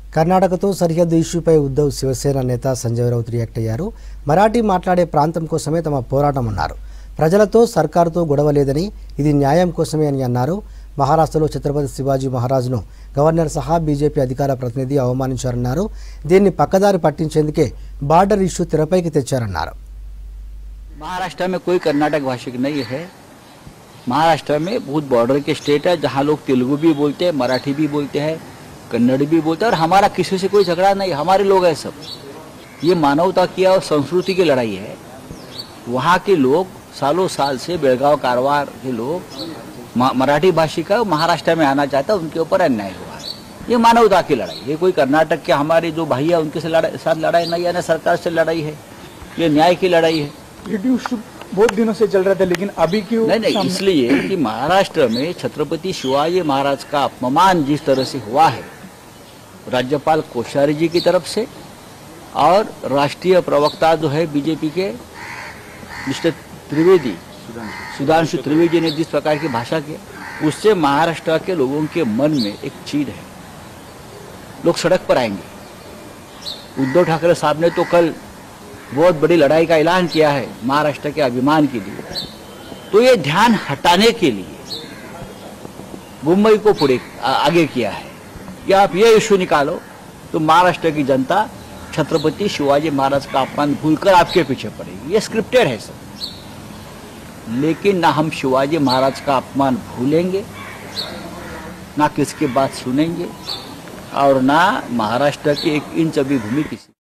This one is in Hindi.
కర్ణాటకతో సరిహద్దు ఇష్యూపై ఉద్ధవ్ శివసేన నేత సంజయ్ రౌత్ రియాక్ట్ అయ్యారు. మరాఠీ మాట్లాడే ప్రాంతం కోసమే తమ పోరాటం అన్నారు. ప్రజలతో సర్కారుతో గొడవ లేదని, ఇది న్యాయం కోసమే అని అన్నారు. మహారాష్ట్రలో ఛత్రపతి శివాజీ మహారాజ్ను గవర్నర్ సహా బీజేపీ అధికార ప్రతినిధి అవమానించారన్నారు. దీన్ని పక్కదారి పట్టించేందుకే బార్డర్ ఇష్యూ తెరపైకి తెచ్చారన్నారు. महाराष्ट्र में कोई कर्नाटक भाषी नहीं है। महाराष्ट्र में बहुत बॉर्डर के स्टेट है जहाँ लोग तेलुगु भी बोलते हैं, मराठी भी बोलते हैं, कन्नड़ भी बोलते हैं और हमारा किसी से कोई झगड़ा नहीं, हमारे लोग हैं सब। ये मानवता की और संस्कृति की लड़ाई है। वहाँ के लोग सालों साल से बेलगांव कारवार के लोग मराठी भाषी का महाराष्ट्र में आना चाहता है, उनके ऊपर अन्याय हुआ है। ये मानवता की लड़ाई, ये कोई कर्नाटक के हमारे जो भाई है उनके साथ लड़ाई नहीं है, ना सरकार से लड़ाई है, ये न्याय की लड़ाई है। बहुत दिनों से चल रहा था, लेकिन अभी क्यों? नहीं, इसलिए कि महाराष्ट्र में छत्रपति शिवाजी महाराज का अपमान जिस तरह से हुआ है, राज्यपाल कोश्यारी जी की तरफ से और राष्ट्रीय प्रवक्ता जो है बीजेपी के मिस्टर त्रिवेदी, सुधांशु त्रिवेदी ने जिस प्रकार की भाषा की, उससे महाराष्ट्र के लोगों के मन में एक चीज है, लोग सड़क पर आएंगे। उद्धव ठाकरे साहब ने तो कल बहुत बड़ी लड़ाई का ऐलान किया है महाराष्ट्र के अभिमान के लिए, तो ये ध्यान हटाने के लिए मुंबई को पूरे आगे किया है कि आप ये इशू निकालो तो महाराष्ट्र की जनता छत्रपति शिवाजी महाराज का अपमान भूलकर आपके पीछे पड़ेगी। ये स्क्रिप्टेड है सब, लेकिन ना हम शिवाजी महाराज का अपमान भूलेंगे, ना किसकी बात सुनेंगे और ना महाराष्ट्र की एक इंच भी भूमि किसी